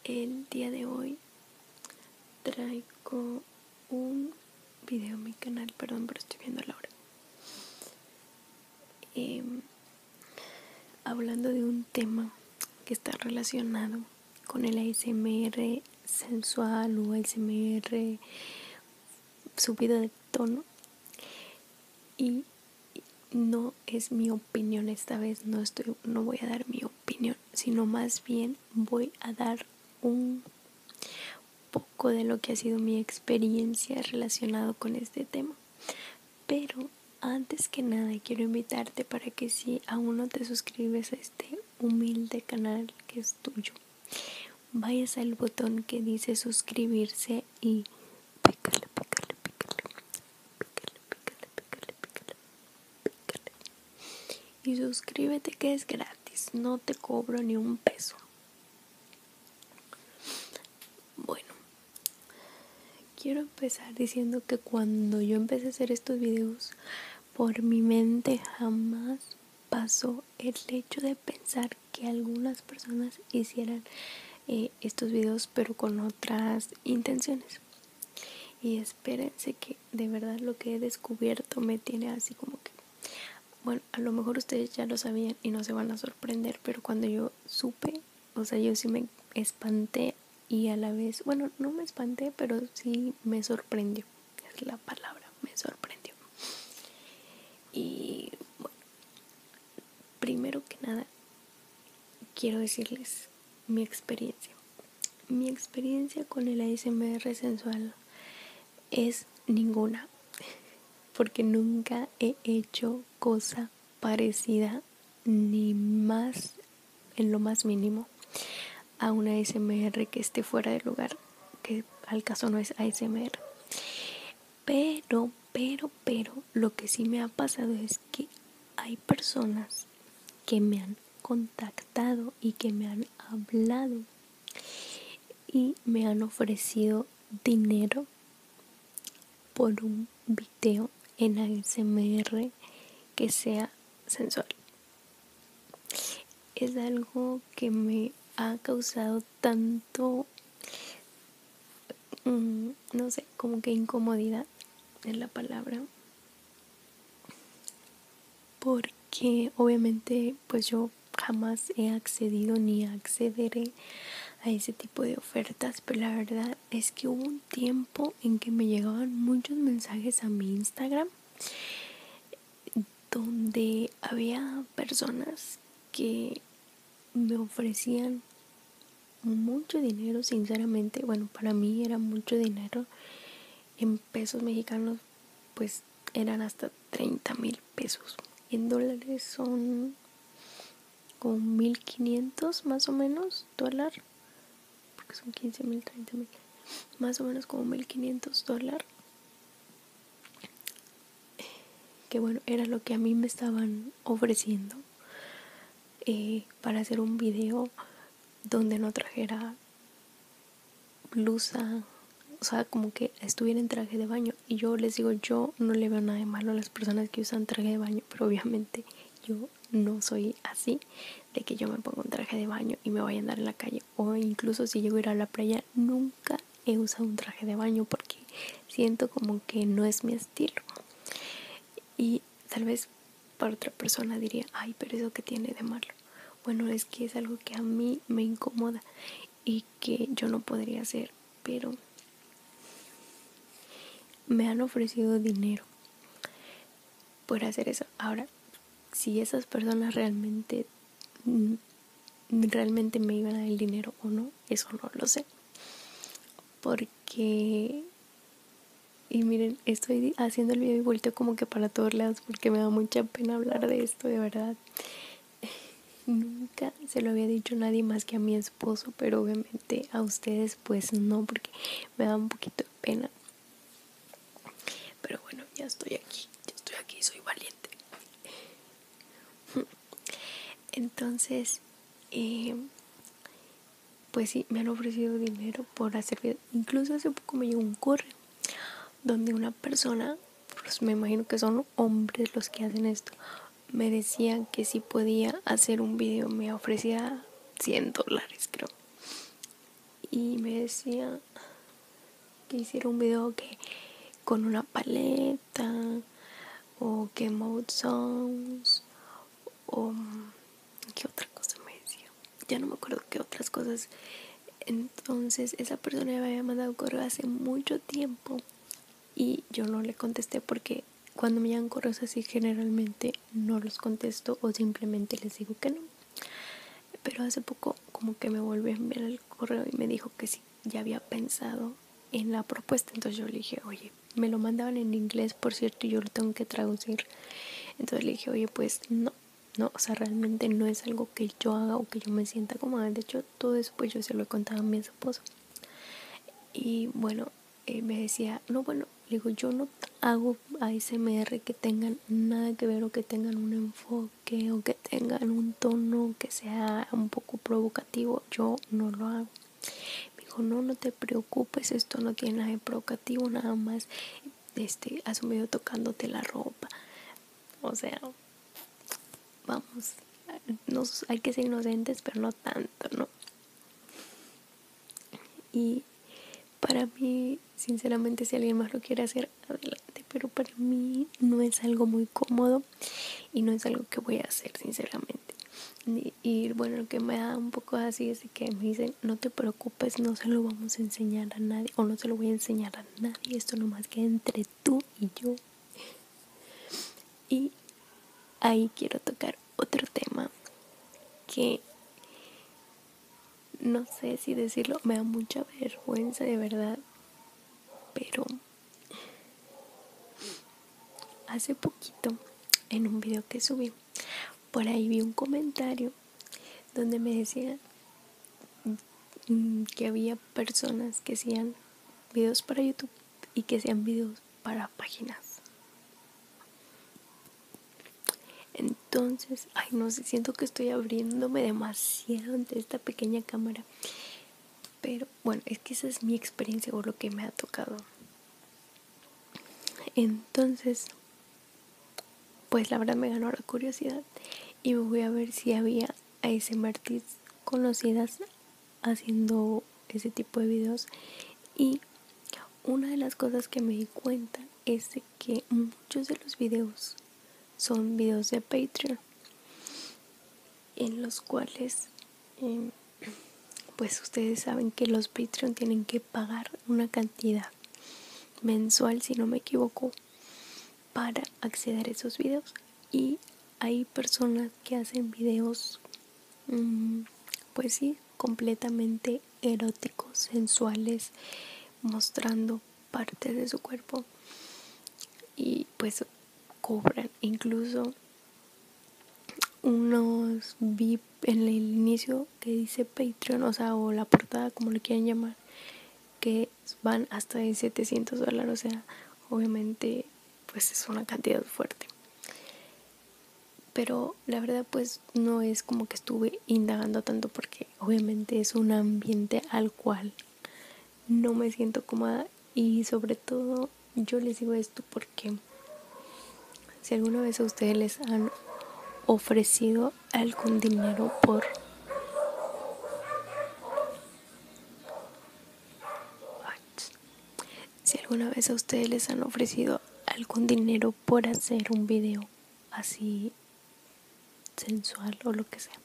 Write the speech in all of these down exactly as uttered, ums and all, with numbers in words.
El día de hoy traigo un video en mi canal, perdón, pero estoy viendo la hora. Eh, hablando de un tema que está relacionado con el A S M R sensual o A S M R subido de tono. Y no es mi opinión esta vez, no estoy, no voy a dar mi opinión, sino más bien voy a dar un poco de lo que ha sido mi experiencia relacionado con este tema. Pero antes que nada quiero invitarte para que si aún no te suscribes a este humilde canal que es tuyo, vayas al botón que dice suscribirse y pícale, pícale, pícale, pícale, pícale, pícale, pícale, pícale. Y suscríbete, que es gratis, no te cobro ni un peso. Bueno, quiero empezar diciendo que cuando yo empecé a hacer estos videos, por mi mente jamás pasó el hecho de pensar que algunas personas hicieran eh, estos videos pero con otras intenciones. Y espérense que de verdad lo que he descubierto me tiene así como que, bueno, a lo mejor ustedes ya lo sabían y no se van a sorprender, pero cuando yo supe, o sea, yo sí me espanté y a la vez, bueno, no me espanté, pero sí me sorprendió, es la palabra, me sorprendió. Y bueno, primero que nada, quiero decirles mi experiencia. Mi experiencia con el A S M R sensual es ninguna, porque nunca he hecho cosa parecida, ni más, en lo más mínimo, a una A S M R que esté fuera de lugar, que al caso no es A S M R. Pero, pero, pero, lo que sí me ha pasado es que hay personas que me han contactado y que me han hablado y me han ofrecido dinero por un video en A S M R que sea sensual. Es algo que me ha causado tanto, mmm, no sé, como que incomodidad es la palabra, porque obviamente pues yo jamás he accedido ni accederé a ese tipo de ofertas, pero la verdad es que hubo un tiempo en que me llegaban muchos mensajes a mi Instagram donde había personas que me ofrecían mucho dinero, sinceramente. Bueno, para mí era mucho dinero. En pesos mexicanos pues eran hasta treinta mil pesos. En dólares son como mil quinientos más o menos dólar, porque son quince mil, treinta mil, más o menos como mil quinientos dólares, que bueno, era lo que a mí me estaban ofreciendo eh, para hacer un video donde no trajera blusa, o sea, como que estuviera en traje de baño. Y yo les digo, yo no le veo nada de malo a las personas que usan traje de baño, pero obviamente yo no soy así, de que yo me pongo un traje de baño y me vaya a andar en la calle, o incluso si llego a ir a la playa, nunca he usado un traje de baño porque siento como que no es mi estilo. Y tal vez para otra persona diría, ay, pero eso que tiene de malo. Bueno, es que es algo que a mí me incomoda y que yo no podría hacer, pero me han ofrecido dinero por hacer eso. Ahora, si esas personas realmente realmente me iban a dar el dinero o no, eso no lo sé, porque, y miren, estoy haciendo el video y volteo como que para todos lados porque me da mucha pena hablar de esto, de verdad. Nunca se lo había dicho a nadie más que a mi esposo, pero obviamente a ustedes pues no, porque me da un poquito de pena. Pero bueno, ya estoy aquí, ya estoy aquí, soy valiente. Entonces, eh, pues sí, me han ofrecido dinero por hacer videos. Incluso hace poco me llegó un correo donde una persona, pues me imagino que son hombres los que hacen esto, me decían que si podía hacer un video, me ofrecía cien dólares, creo. y me decía que hiciera un video que con una paleta o que mode sounds o qué otra cosa me decía, ya no me acuerdo qué otras cosas. Entonces esa persona me había mandado un correo hace mucho tiempo y yo no le contesté porque cuando me llegan correos así generalmente no los contesto o simplemente les digo que no. Pero hace poco como que me volvió a enviar el correo y me dijo que sí, ya había pensado en la propuesta. Entonces yo le dije, oye, me lo mandaban en inglés, por cierto, y yo lo tengo que traducir. Entonces le dije, oye, pues no, no, o sea, realmente no es algo que yo haga o que yo me sienta cómoda. De hecho, todo eso pues yo se lo he contado a mi esposo. Y bueno, él me decía, no, bueno, le digo, yo no hago A S M R que tengan nada que ver o que tengan un enfoque o que tengan un tono que sea un poco provocativo. Yo no lo hago. Me dijo, no, no te preocupes, esto no tiene nada de provocativo, nada más este, has un video tocándote la ropa. O sea, vamos, nos, hay que ser inocentes, pero no tanto, ¿no? Y para mí, sinceramente, si alguien más lo quiere hacer, adelante, pero para mí no es algo muy cómodo y no es algo que voy a hacer, sinceramente. Y, y bueno, lo que me da un poco así es que me dicen, no te preocupes, no se lo vamos a enseñar a nadie, o no se lo voy a enseñar a nadie, esto nomás queda entre tú y yo. Y ahí quiero tocar otro tema que no sé si decirlo, me da mucha vergüenza de verdad, pero hace poquito en un video que subí, por ahí vi un comentario donde me decían que había personas que hacían videos para YouTube y que hacían videos para páginas. Entonces, ay, no sé, siento que estoy abriéndome demasiado ante esta pequeña cámara. Pero bueno, es que esa es mi experiencia o lo que me ha tocado. Entonces, pues la verdad me ganó la curiosidad y me voy a ver si había A S M R artistas conocidas haciendo ese tipo de videos. Y una de las cosas que me di cuenta es de que muchos de los videos son videos de Patreon, en los cuales eh, pues ustedes saben que los Patreon tienen que pagar una cantidad mensual, si no me equivoco, para acceder a esos videos. Y hay personas que hacen videos mmm, pues sí, completamente eróticos, sensuales, mostrando partes de su cuerpo y pues cobran. Incluso unos V I P en el inicio que dice Patreon, o sea, o la portada, como le quieran llamar, que van hasta de setecientos dólares, o sea, obviamente pues es una cantidad fuerte. Pero la verdad pues no es como que estuve indagando tanto porque obviamente es un ambiente al cual no me siento cómoda. Y sobre todo yo les digo esto porque si alguna vez a ustedes les han ofrecido algún dinero por si alguna vez a ustedes les han ofrecido algún dinero por hacer un video así sensual o lo que sea,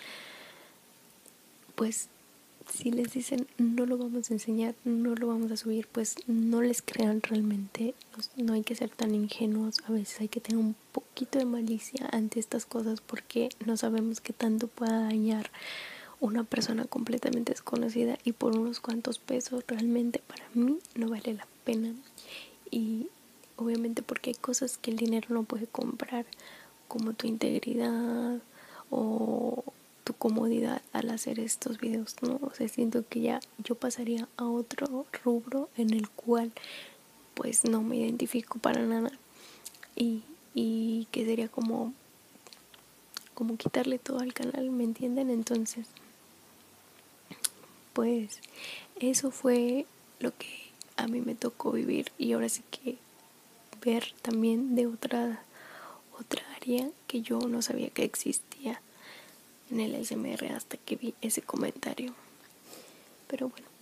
pues si les dicen no lo vamos a enseñar, no lo vamos a subir, pues no les crean realmente. No hay que ser tan ingenuos, a veces hay que tener un poquito de malicia ante estas cosas porque no sabemos qué tanto pueda dañar una persona completamente desconocida, y por unos cuantos pesos realmente para mí no vale la pena. Y obviamente porque hay cosas que el dinero no puede comprar, como tu integridad o tu comodidad al hacer estos videos, ¿no? O sea, siento que ya yo pasaría a otro rubro en el cual pues no me identifico para nada y, y que sería como como quitarle todo al canal, ¿me entienden? Entonces pues eso fue lo que a mí me tocó vivir, y ahora sí que ver también de otra otra área que yo no sabía que existía en el A S M R hasta que vi ese comentario. Pero bueno,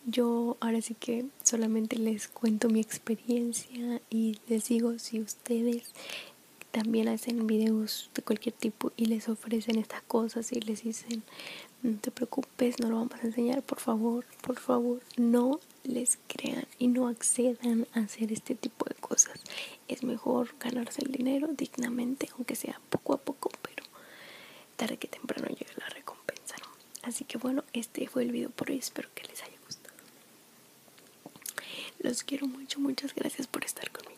yo ahora sí que solamente les cuento mi experiencia y les digo, si ustedes también hacen videos de cualquier tipo y les ofrecen estas cosas y les dicen, no te preocupes, no lo vamos a enseñar, por favor, por favor, no les crean y no accedan a hacer este tipo de cosas. Es mejor ganarse el dinero dignamente, aunque sea poco a poco, pero tarde que temprano llega la recompensa, ¿no? Así que bueno, este fue el video por hoy, espero que les haya gustado. Los quiero mucho, muchas gracias por estar conmigo.